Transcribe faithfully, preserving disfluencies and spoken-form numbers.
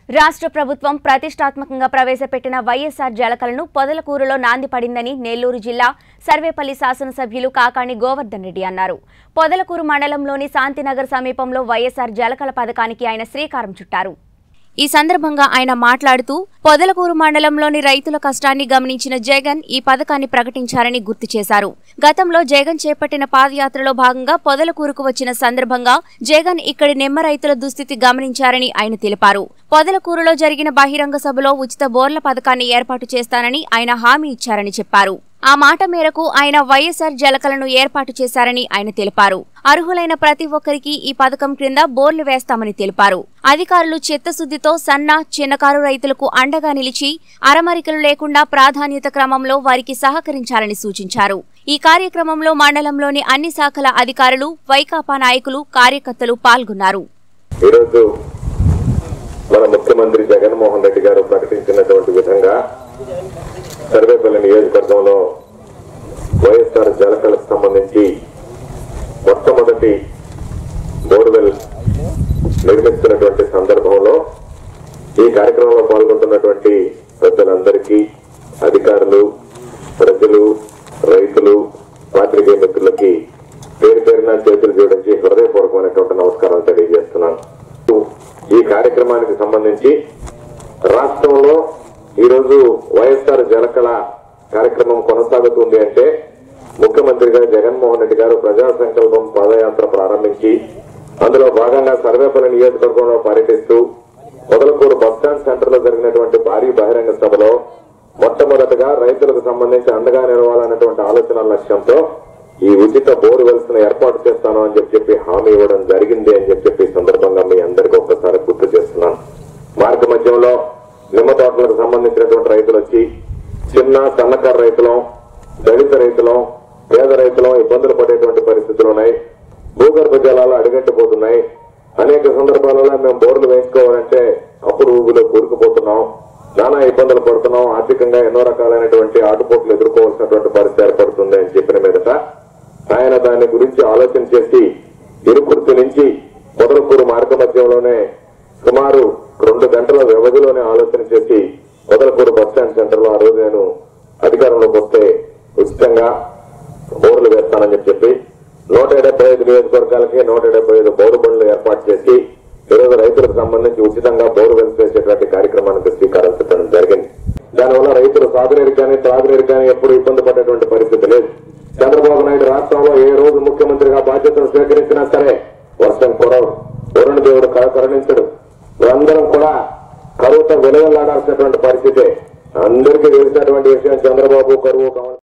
రాష్ట్ర ప్రభుత్వం ప్రతిష్టాత్మకంగా ప్రవేశపెట్టిన వైఎస్ఆర్ జలకళను పొదలకూరులో నాంది పడిందని నెల్లూరు జిల్లా సర్వేపల్లి శాసనసభ్యులు కాకాణి గోవర్ధన్ రెడ్డి అన్నారు. పొదలకూరు మండలంలోని శాంతినగర్ సమీపంలో వైఎస్ఆర్ జలకళ పథకానికి ఆయన శ్రీకారం చుట్టారు. ఈ సందర్భంగా ఆయన మాట్లాడుతూ పొదలకూరు మండలంలోని రైతుల కష్టాన్ని గమనించిన జగన్ ఈ పథకాన్ని ప్రకటించారని గుర్తు చేశారు. గతంలో జగన్ చేపట్టిన పాదయాత్రలో భాగంగా పొదలకూరుకు వచ్చిన సందర్భంగా జగన్ ఇక్కడి నిమ్మ రైతుల దుస్థితి గమనించారని ఆయన తెలిపారు. పొదలకూరులో జరిగిన బహిరంగ సభలో ఉచిత బోర్ల పథకాన్ని ఏర్పాటు చేస్తానని ఆయన హామీ ఇచ్చారని చెప్పారు. ఆ మాట మేరకు ఆయన వైఎస్ఆర్ జలకళను ఏర్పాటు చేశారని ఆయన తెలిపారు. అర్హులైన ప్రతి ఒక్కరికి ఈ పథకం క్రింద బోర్లు వేస్తామని తెలిపారు. అధికారులు చిత్తశుద్దితో సన్న చిన్నకారు రైతులకు అండగా నిలిచి అరమరికలు లేకుండా ప్రాధాన్యత క్రమంలో వారికి సహకరించాలని సూచించారు. ఈ కార్యక్రమంలో మండలంలోని అన్ని శాఖల అధికారులు, వైకాపా నాయకులు, కార్యకర్తలు పాల్గొన్నారు. మన ముఖ్యమంత్రి జగన్మోహన్ రెడ్డి గారు ప్రకటించినటువంటి విధంగా సర్వేపల్లి నియోజకవర్గంలో వైఎస్ఆర్ జలకళకు సంబంధించి మొట్టమొదటి బోర్వెల్ నిర్మిస్తున్నటువంటి సందర్భంలో ఈ కార్యక్రమంలో పాల్గొంటున్నటువంటి ప్రజలందరికీ, అధికారులు, ప్రజలు, రైతులు, పాత్రికేయ మిత్రులకి పేరు పేరున చేతులు జోడించి హృదయపూర్వకమైనటువంటి నమస్కారాలు తెలియజేస్తున్నాను. ఈ కార్యక్రమానికి సంబంధించి రాష్ట్రంలో ఈరోజు వైఎస్ఆర్ జలకళ కార్యక్రమం కొనసాగుతుంది అంటే ముఖ్యమంత్రిగా జగన్మోహన్ రెడ్డి గారు ప్రజా సంకల్పం పాదయాత్ర ప్రారంభించి అందులో భాగంగా సర్వేపల్లి నియోజకవర్గంలో పర్యటిస్తూ పొదలకూరు బస్టాండ్ సెంటర్ లో జరిగినటువంటి భారీ బహిరంగ సభలో మొట్టమొదటిగా రైతులకు సంబంధించి అండగా నిలవాలన్నటువంటి ఆలోచన లక్ష్యంతో ఈ ఉచిత బోరు వెల్స్ను ఏర్పాటు చేస్తాను అని చెప్పి హామీ ఇవ్వడం జరిగింది అని చెప్పి సందర్భంగా మీ అందరికీ ఒక్కసారి గుర్తు చేస్తున్నాను. మార్గ మధ్యంలో నిమ్మ తోటలకు సంబంధించినటువంటి రైతులు వచ్చి చిన్న సన్నకారు రైతులం, దళిత రైతులం, పేద రైతులం ఇబ్బందులు పడేటువంటి పరిస్థితులు ఉన్నాయి. భూగర్భ జలాలు అడుగంటిపోతున్నాయి. అనేక సందర్భాలలో మేము బోర్లు వేసుకోవాలంటే అప్పుడు ఊబిలో కూరుకుపోతున్నాం, నానా ఇబ్బందులు పడుతున్నాం, ఆర్థికంగా ఎన్నో రకాలైనటువంటి ఆటుపోట్లు ఎదుర్కోవాల్సినటువంటి పరిస్థితి ఏర్పడుతుంది అని చెప్పిన మీదట ఆయన దాని గురించి ఆలోచన చేసి ఇరుకుర్తి నుంచి పొదలకూరు మార్గ మధ్యంలోనే సుమారు రెండు గంటల వ్యవధిలోనే ఆలోచన చేసి పొదలకూరు బస్టాండ్ సెంటర్ లో ఆ రోజు నేను అధికారంలోకి వస్తే ఉచితంగా బోర్లు వేస్తానని చెప్పి నూట డెబ్బై ఐదు నియోజకవర్గాలకి నూట డెబ్బై ఐదు బోరు బండ్లు ఏర్పాటు చేసి ఈరోజు రైతులకు సంబంధించి ఉచితంగా బోరు వెల్స్ వేసేటువంటి కార్యక్రమానికి శ్రీకారం చుట్టడం జరిగింది. దానివల్ల రైతులు సాగునీరు కానీ త్రాగునీరు కానీ ఎప్పుడు ఇబ్బంది పడేటువంటి పరిస్థితి లేదు. చంద్రబాబు నాయుడు రాష్ట్రంలో ఏ రోజు ముఖ్యమంత్రిగా బాధ్యతలు స్వీకరించినా సరే వర్షం కురవు, వరుణ దేవుడు కరుణించడు. అందరం కూడా కరువుతో వెలువెల్లాడాల్సినటువంటి పరిస్థితే. అందరికీ తెలిసినటువంటి విషయం చంద్రబాబు కరువు